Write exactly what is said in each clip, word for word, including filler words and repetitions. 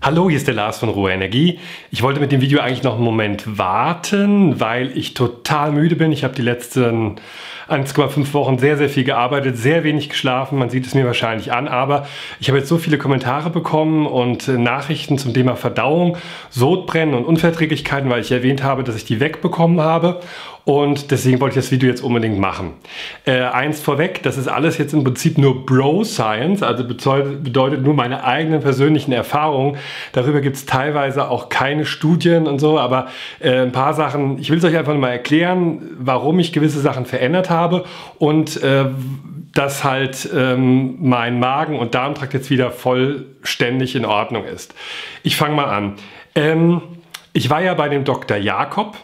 Hallo, hier ist der Lars von Rohe Energie. Ich wollte mit dem Video eigentlich noch einen Moment warten, weil ich total müde bin. Ich habe die letzten eins Komma fünf Wochen sehr, sehr viel gearbeitet, sehr wenig geschlafen. Man sieht es mir wahrscheinlich an, aber ich habe jetzt so viele Kommentare bekommen und Nachrichten zum Thema Verdauung, Sodbrennen und Unverträglichkeiten, weil ich erwähnt habe, dass ich die wegbekommen habe. Und deswegen wollte ich das Video jetzt unbedingt machen. Äh, eins vorweg, das ist alles jetzt im Prinzip nur Bro-Science, also bedeutet, bedeutet nur meine eigenen persönlichen Erfahrungen. Darüber gibt es teilweise auch keine Studien und so, aber äh, ein paar Sachen, ich will es euch einfach mal erklären, warum ich gewisse Sachen verändert habe und äh, dass halt ähm, mein Magen- und Darmtrakt jetzt wieder vollständig in Ordnung ist. Ich fange mal an. Ähm, ich war ja bei dem Doktor Jakob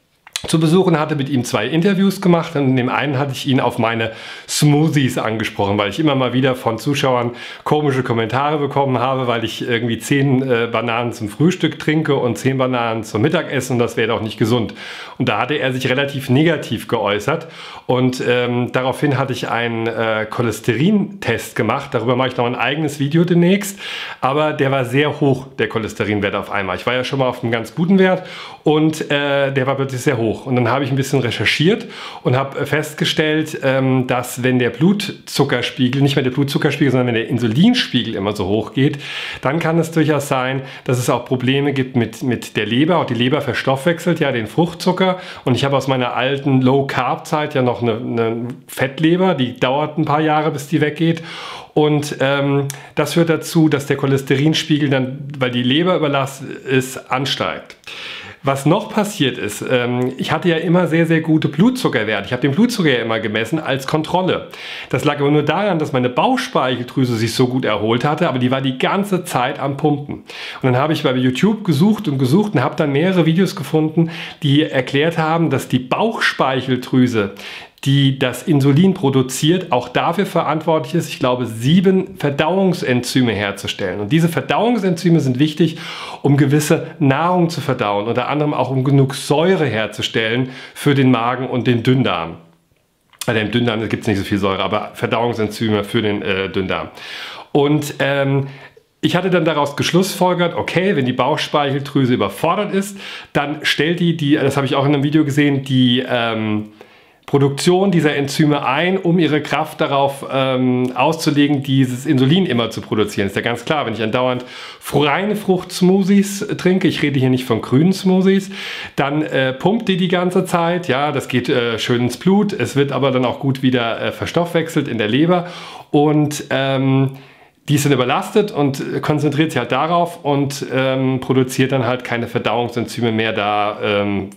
zu besuchen, hatte mit ihm zwei Interviews gemacht und in dem einen hatte ich ihn auf meine Smoothies angesprochen, weil ich immer mal wieder von Zuschauern komische Kommentare bekommen habe, weil ich irgendwie zehn äh, Bananen zum Frühstück trinke und zehn Bananen zum Mittagessen und das wäre doch nicht gesund. Und da hatte er sich relativ negativ geäußert und ähm, daraufhin hatte ich einen äh, Cholesterintest gemacht, darüber mache ich noch ein eigenes Video demnächst, aber der war sehr hoch, der Cholesterinwert auf einmal. Ich war ja schon mal auf einem ganz guten Wert und äh, der war plötzlich sehr hoch. Und dann habe ich ein bisschen recherchiert und habe festgestellt, dass wenn der Blutzuckerspiegel, nicht mehr der Blutzuckerspiegel, sondern wenn der Insulinspiegel immer so hoch geht, dann kann es durchaus sein, dass es auch Probleme gibt mit, mit der Leber. Auch die Leber verstoffwechselt ja den Fruchtzucker. Und ich habe aus meiner alten Low-Carb-Zeit ja noch eine, eine Fettleber, die dauert ein paar Jahre, bis die weggeht. Und ähm, das führt dazu, dass der Cholesterinspiegel dann, weil die Leber überlastet ist, ansteigt. Was noch passiert ist, ähm, ich hatte ja immer sehr, sehr gute Blutzuckerwerte. Ich habe den Blutzucker ja immer gemessen als Kontrolle. Das lag aber nur daran, dass meine Bauchspeicheldrüse sich so gut erholt hatte, aber die war die ganze Zeit am Pumpen. Und dann habe ich bei YouTube gesucht und gesucht und habe dann mehrere Videos gefunden, die erklärt haben, dass die Bauchspeicheldrüse, die das Insulin produziert, auch dafür verantwortlich ist, ich glaube, sieben Verdauungsenzyme herzustellen. Und diese Verdauungsenzyme sind wichtig, um gewisse Nahrung zu verdauen, unter anderem auch um genug Säure herzustellen für den Magen und den Dünndarm. Also im Dünndarm gibt es nicht so viel Säure, aber Verdauungsenzyme für den äh, Dünndarm. Und ähm, ich hatte dann daraus geschlussfolgert, okay, wenn die Bauchspeicheldrüse überfordert ist, dann stellt die, die das habe ich auch in einem Video gesehen, die ähm, Produktion dieser Enzyme ein, um ihre Kraft darauf ähm, auszulegen, dieses Insulin immer zu produzieren. Ist ja ganz klar, wenn ich andauernd reine Fruchtsmoothies trinke, ich rede hier nicht von grünen Smoothies, dann äh, pumpt die die ganze Zeit, ja, das geht äh, schön ins Blut, es wird aber dann auch gut wieder äh, verstoffwechselt in der Leber und ähm, die ist dann überlastet und konzentriert sich halt darauf und ähm, produziert dann halt keine Verdauungsenzyme mehr da, ähm,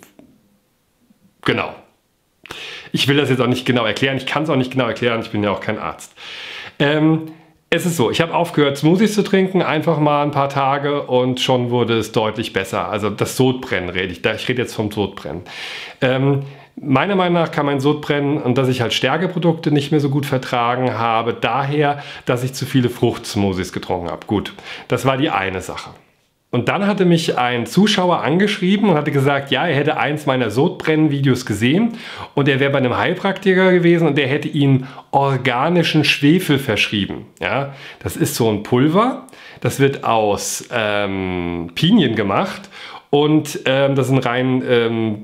genau. Ich will das jetzt auch nicht genau erklären, ich kann es auch nicht genau erklären, ich bin ja auch kein Arzt. Ähm, es ist so, ich habe aufgehört Smoothies zu trinken, einfach mal ein paar Tage und schon wurde es deutlich besser. Also das Sodbrennen rede ich, ich rede jetzt vom Sodbrennen. Ähm, meiner Meinung nach kann mein Sodbrennen und dass ich halt Stärkeprodukte nicht mehr so gut vertragen habe, daher, dass ich zu viele Fruchtsmoothies getrunken habe. Gut, das war die eine Sache. Und dann hatte mich ein Zuschauer angeschrieben und hatte gesagt, ja, er hätte eins meiner Sodbrennen-Videos gesehen und er wäre bei einem Heilpraktiker gewesen und der hätte ihm organischen Schwefel verschrieben. Ja, das ist so ein Pulver, das wird aus ähm, Pinien gemacht und ähm, das ist ein rein ähm,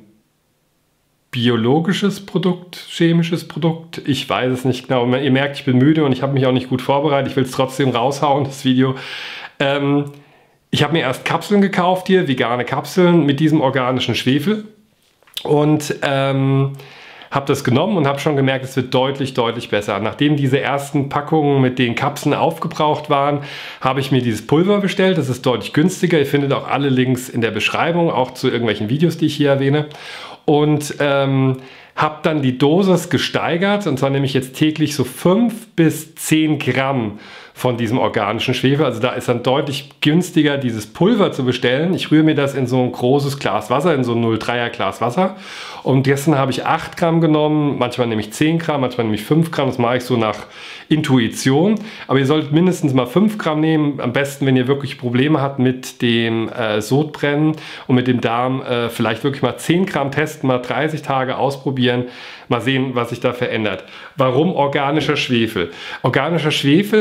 biologisches Produkt, chemisches Produkt, ich weiß es nicht genau. Ihr merkt, ich bin müde und ich habe mich auch nicht gut vorbereitet, ich will es trotzdem raushauen, das Video. Ähm, Ich habe mir erst Kapseln gekauft hier, vegane Kapseln mit diesem organischen Schwefel und ähm, habe das genommen und habe schon gemerkt, es wird deutlich, deutlich besser. Nachdem diese ersten Packungen mit den Kapseln aufgebraucht waren, habe ich mir dieses Pulver bestellt. Das ist deutlich günstiger. Ihr findet auch alle Links in der Beschreibung, auch zu irgendwelchen Videos, die ich hier erwähne. Und ähm, habe dann die Dosis gesteigert und zwar nämlich jetzt täglich so fünf bis zehn Gramm von diesem organischen Schwefel. Also da ist dann deutlich günstiger, dieses Pulver zu bestellen. Ich rühre mir das in so ein großes Glas Wasser, in so ein null Komma dreier Glas Wasser. Und gestern habe ich acht Gramm genommen, manchmal nehme ich zehn Gramm, manchmal nehme ich fünf Gramm. Das mache ich so nach Intuition. Aber ihr solltet mindestens mal fünf Gramm nehmen. Am besten, wenn ihr wirklich Probleme habt mit dem äh, Sodbrennen und mit dem Darm, äh, vielleicht wirklich mal zehn Gramm testen, mal dreißig Tage ausprobieren. Mal sehen, was sich da verändert. Warum organischer Schwefel? Organischer Schwefel ist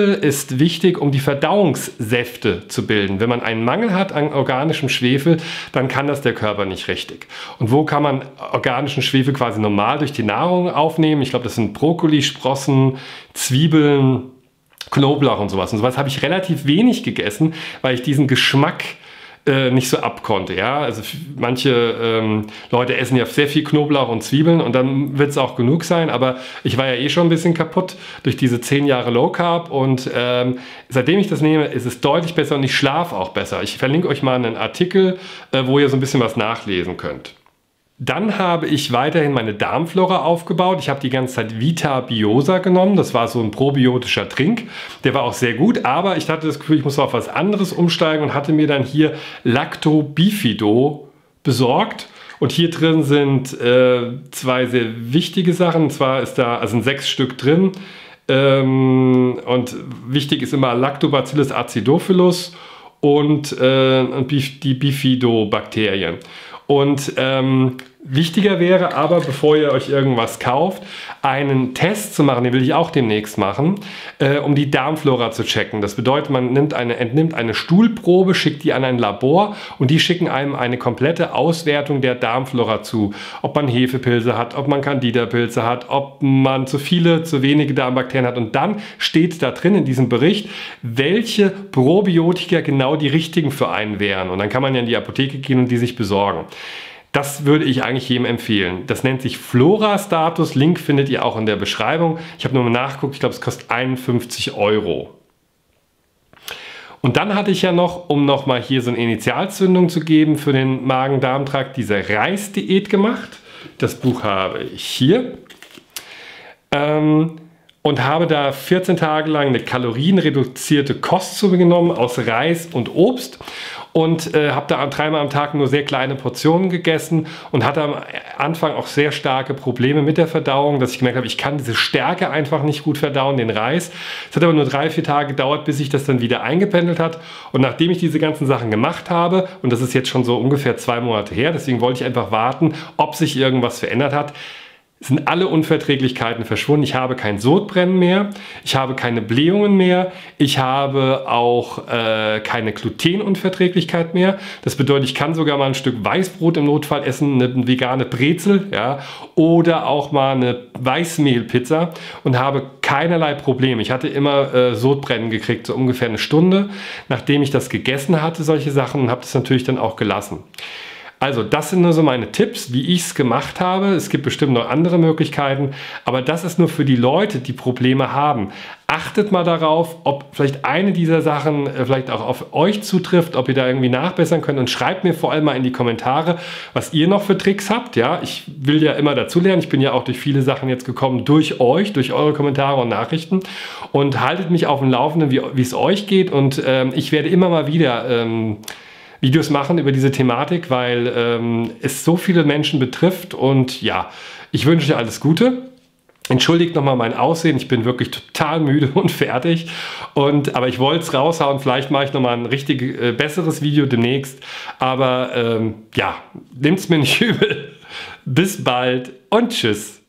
ist wichtig, um die Verdauungssäfte zu bilden. Wenn man einen Mangel hat an organischem Schwefel, dann kann das der Körper nicht richtig. Und wo kann man organischen Schwefel quasi normal durch die Nahrung aufnehmen? Ich glaube, das sind Brokkoli, Sprossen, Zwiebeln, Knoblauch und sowas. Und sowas habe ich relativ wenig gegessen, weil ich diesen Geschmack äh, nicht so abkonnte. Ja? Also manche ähm, Leute essen ja sehr viel Knoblauch und Zwiebeln und dann wird es auch genug sein. Aber ich war ja eh schon ein bisschen kaputt durch diese zehn Jahre Low Carb und ähm, seitdem ich das nehme, ist es deutlich besser und ich schlafe auch besser. Ich verlinke euch mal einen Artikel, äh, wo ihr so ein bisschen was nachlesen könnt. Dann habe ich weiterhin meine Darmflora aufgebaut. Ich habe die ganze Zeit Vita Biosa genommen. Das war so ein probiotischer Trink. Der war auch sehr gut, aber ich hatte das Gefühl, ich muss auf was anderes umsteigen und hatte mir dann hier Lacto Bifido besorgt. Und hier drin sind äh, zwei sehr wichtige Sachen. Und zwar ist da, also sind sechs Stück drin. Ähm, und wichtig ist immer Lactobacillus acidophilus und äh, die Bifidobakterien. Und ähm, wichtiger wäre aber, bevor ihr euch irgendwas kauft, einen Test zu machen, den will ich auch demnächst machen, äh, um die Darmflora zu checken. Das bedeutet, man nimmt eine, entnimmt eine Stuhlprobe, schickt die an ein Labor und die schicken einem eine komplette Auswertung der Darmflora zu. Ob man Hefepilze hat, ob man Candida-Pilze hat, ob man zu viele, zu wenige Darmbakterien hat. Und dann steht da drin in diesem Bericht, welche Probiotika genau die richtigen für einen wären. Und dann kann man ja in die Apotheke gehen und die sich besorgen. Das würde ich eigentlich jedem empfehlen. Das nennt sich Flora-Status. Link findet ihr auch in der Beschreibung. Ich habe nur mal nachgeguckt, ich glaube, es kostet einundfünfzig Euro. Und dann hatte ich ja noch, um nochmal hier so eine Initialzündung zu geben für den Magen-Darm-Trakt, diese Reisdiät gemacht. Das Buch habe ich hier. Ähm, und habe da vierzehn Tage lang eine kalorienreduzierte Kost zu mir genommen aus Reis und Obst. Und äh, habe da dreimal am Tag nur sehr kleine Portionen gegessen und hatte am Anfang auch sehr starke Probleme mit der Verdauung, dass ich gemerkt habe, ich kann diese Stärke einfach nicht gut verdauen, den Reis. Es hat aber nur drei, vier Tage gedauert, bis sich das dann wieder eingependelt hat. Und nachdem ich diese ganzen Sachen gemacht habe, und das ist jetzt schon so ungefähr zwei Monate her, deswegen wollte ich einfach warten, ob sich irgendwas verändert hat, sind alle Unverträglichkeiten verschwunden. Ich habe kein Sodbrennen mehr, ich habe keine Blähungen mehr, ich habe auch äh, keine Glutenunverträglichkeit mehr. Das bedeutet, ich kann sogar mal ein Stück Weißbrot im Notfall essen, eine vegane Brezel, ja, oder auch mal eine Weißmehlpizza und habe keinerlei Probleme. Ich hatte immer äh, Sodbrennen gekriegt, so ungefähr eine Stunde, nachdem ich das gegessen hatte, solche Sachen, und habe das natürlich dann auch gelassen. Also das sind nur so meine Tipps, wie ich es gemacht habe. Es gibt bestimmt noch andere Möglichkeiten, aber das ist nur für die Leute, die Probleme haben. Achtet mal darauf, ob vielleicht eine dieser Sachen vielleicht auch auf euch zutrifft, ob ihr da irgendwie nachbessern könnt, und schreibt mir vor allem mal in die Kommentare, was ihr noch für Tricks habt. Ja, ich will ja immer dazulernen. Ich bin ja auch durch viele Sachen jetzt gekommen, durch euch, durch eure Kommentare und Nachrichten, und haltet mich auf dem Laufenden, wie, wie es euch geht, und ähm, ich werde immer mal wieder ähm, Videos machen über diese Thematik, weil ähm, es so viele Menschen betrifft. Und ja, ich wünsche dir alles Gute. Entschuldigt nochmal mein Aussehen, ich bin wirklich total müde und fertig. Und, aber ich wollte es raushauen, vielleicht mache ich nochmal ein richtig äh, besseres Video demnächst. Aber ähm, ja, nehmt es mir nicht übel. Bis bald und tschüss.